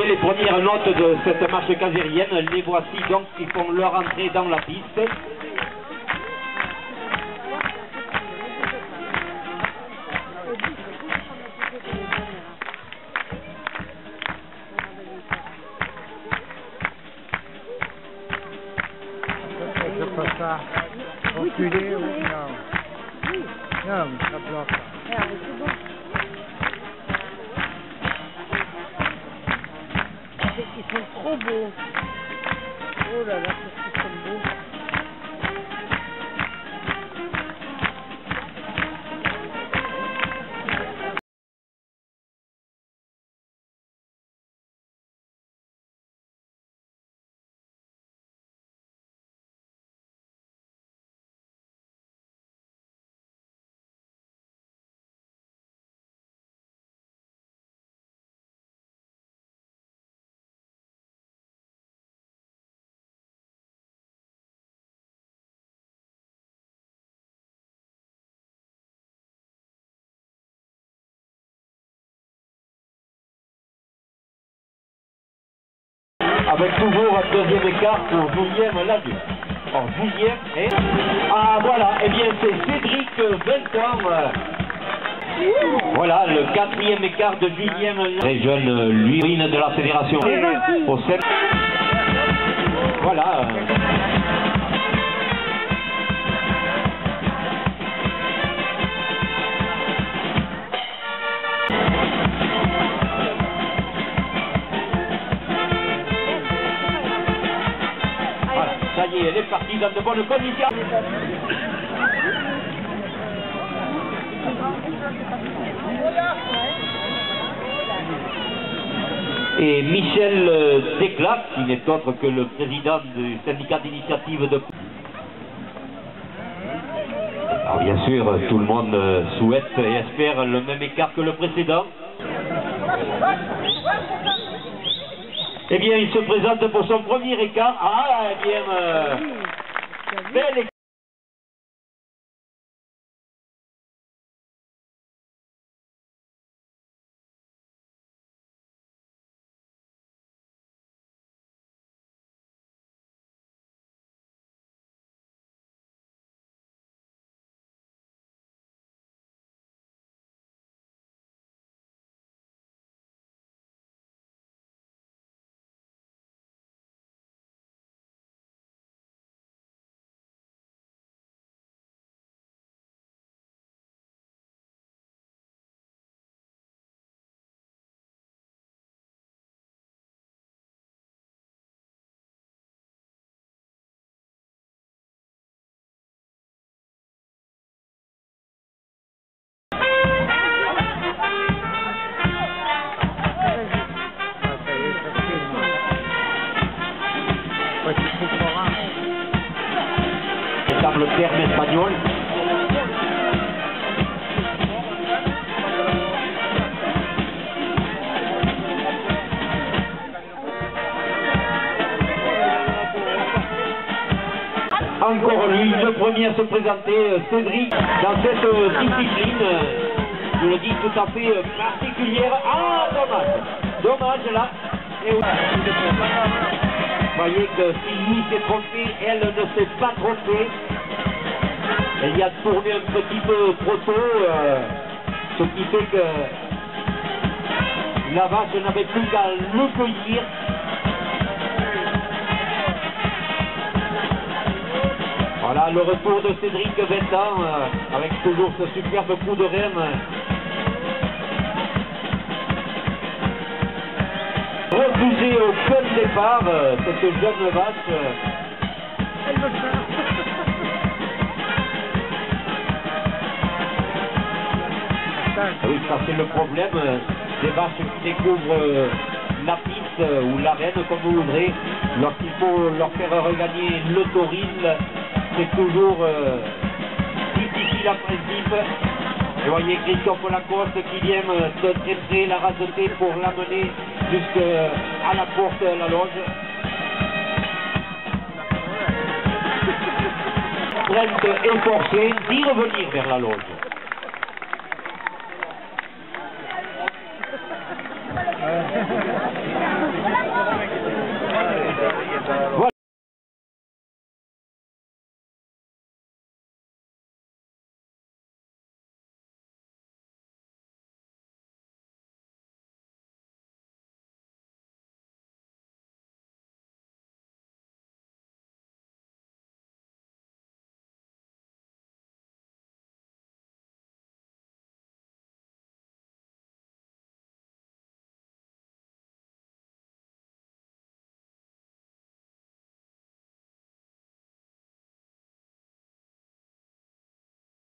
écouter les premières notes de cette marche casérienne. Les voici donc qui font leur entrée dans la piste. Je peux pas reculer ou non? Non, ça bloque. C'est bon. Ils sont trop beaux. Oh là là, qu'est-ce qu'ils sont beaux. Avec toujours un deuxième écart pour Julien Lagu. Alors Julien et... Ah voilà, eh bien c'est Cédric 20 ans. Voilà le quatrième écart de Julien Lagu. Très jeune, lui, de la fédération. Au 7. Voilà. Ça y est, elle est partie dans de bonnes conditions. Et Michel Desclaques, qui n'est autre que le président du syndicat d'initiative de... Alors bien sûr, tout le monde souhaite et espère le même écart que le précédent. Eh bien, il se présente pour son premier écart. Ah, eh bien, bel écart. Le terme espagnol. Encore lui, le premier à se présenter, Cédric, dans cette discipline, je le dis tout à fait particulière. Ah, dommage, dommage là. Et vous voyez que si lui s'est trompé, elle ne s'est pas trompée. Elle y a tourné un petit peu trop tôt, ce qui fait que la vache n'avait plus qu'à le cueillir. Voilà le retour de Cédric 20 ans, avec toujours ce superbe coup de rème. Refusé au seul départ, cette jeune vache. Elle veut ça. Oui, ça c'est le problème des vaches qui découvrent la piste ou l'arène, comme vous voudrez. Lorsqu'il faut leur faire regagner le tauril, c'est toujours difficile à principe. Et voyez Christophe Lacoste qui vient de très près la raseter pour l'amener jusqu'à la porte de la loge. Crainte et forcée d'y revenir vers la loge.